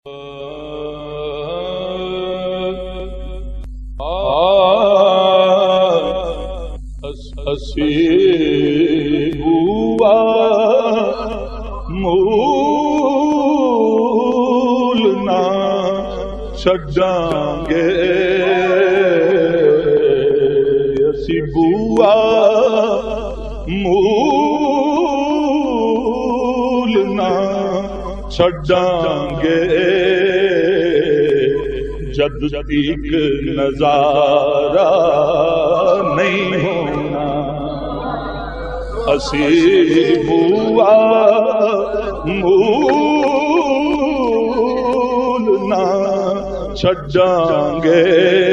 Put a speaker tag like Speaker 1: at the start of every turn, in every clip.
Speaker 1: بوا مول نہ چھڈاں گے اسی بوا مول نہ چھڈاں گے جد ایک نظارہ نہیں ہونا اسی بوا مول نہ چھڈاں گے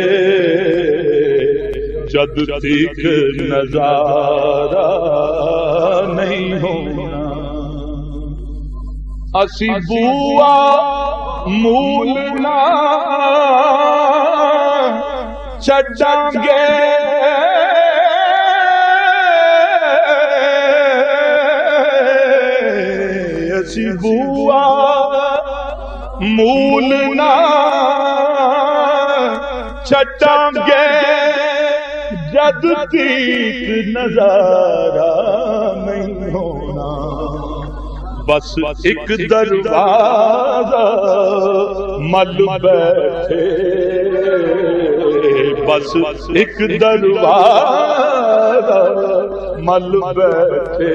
Speaker 1: جد ایک نظارہ نہیں ہونا اسی بوا مول نہ چھڈاں گے اسی بوا مول نہ چھڈاں گے جد تیک نظارہ نہیں ہونا بس ایک دروازہ مل بیٹھے بس ایک دروازہ مل بیٹھے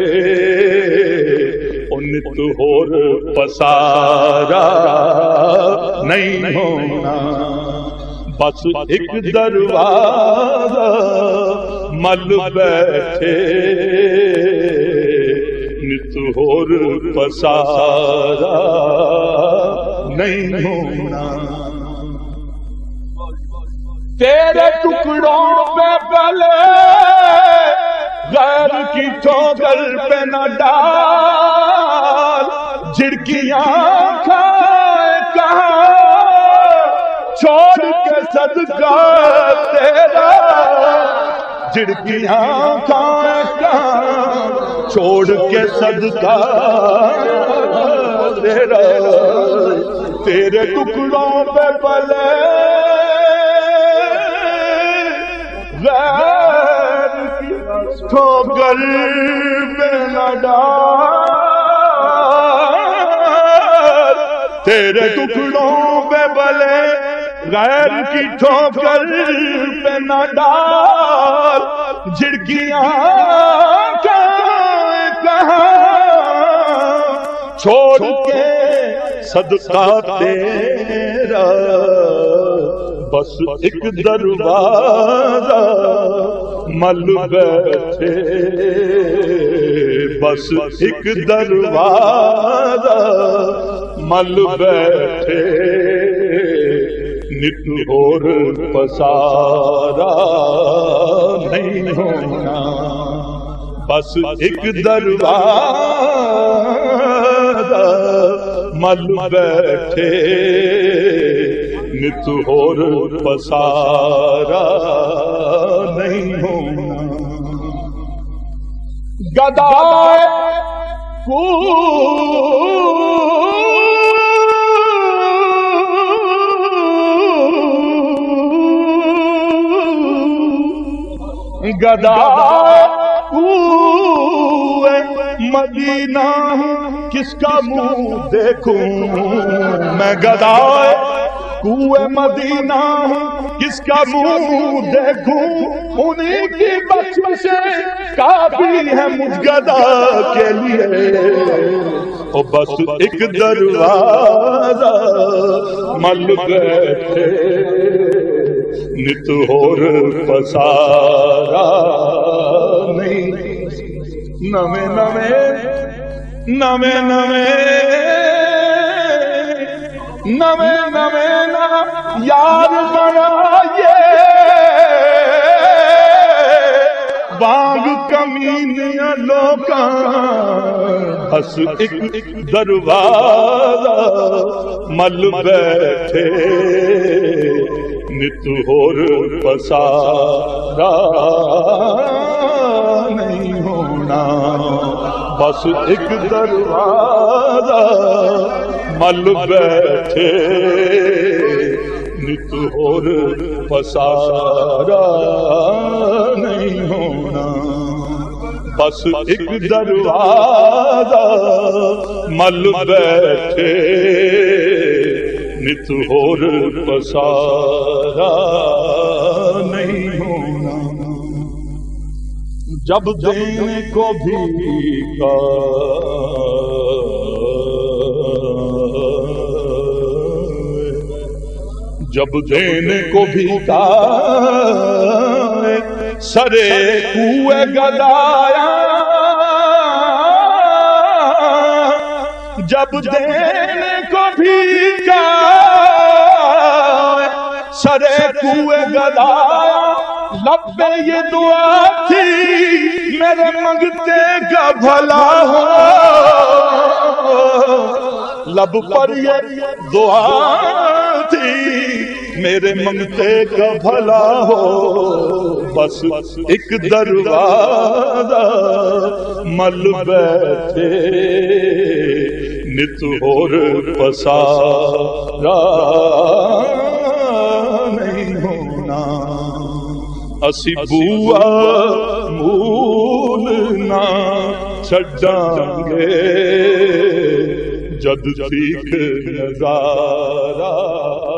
Speaker 1: انت ہور پسارا نہیں ہونا بس ایک دروازہ مل بیٹھے نت ہور پسارا نہیں ہونا تیرے ٹکڑوں پہ پلے غیر کی ٹھوکر پہ نہ ڈال جھڑکیاں کھائے کہاں چھوڑ کے صدقہ تیرا جھڑکیاں کھائے کہاں چھوڑ کے صدقہ تیرا تیرے ٹکڑوں پہ پلے غیر کی ٹھوکر پہ نہ ڈال تیرے ٹکڑوں پہ پلے غیر کی ٹھوکر پہ نہ ڈال جھڑکیاں چھوڑ کے صدقہ تیرا بس ایک دروازہ مل بیٹھے بس ایک دروازہ مل بیٹھے نت اور پسارا نہیں ہونا بس ایک دروازہ مل بیٹھے نت اور پسارا نہیں ہونا گدائے گدائے مدینہ کس کا منہ دیکھوں میں گدائے کوئے مدینہ کس کا منہ دیکھوں انہیں کی بخششیں کافی ہے مجھ گدا کے لیے او بس ایک دروازہ مل بیٹھے نت اور پسارا نہیں نویں نویں نویں نویں نویں یار بنائیے بانگ کمینیاں لوکاں بس ایک دروازہ مل بیٹھے نت اور پسارا نہیں ہونا بس ایک دروازہ مل بیٹھے نت اور پسارا نہیں ہونا بس ایک دروازہ مل بیٹھے نت اور پسارا نہیں ہونا جب دینے کو بھی جب دینے کو بھی سرے کوئے گدایا جب دینے کو بھی سرے کوئے گدایا لب پہ یہ دعا تھی میرے منگتے کا بھلا ہو لب پر یہ دعا تھی میرے منگتے کا بھلا ہو بس ایک دروازہ مل بیٹھے نت اور پسارا نہیں ہونا اسی بوا مولنا چھڈاں گے جد تیک نظارہ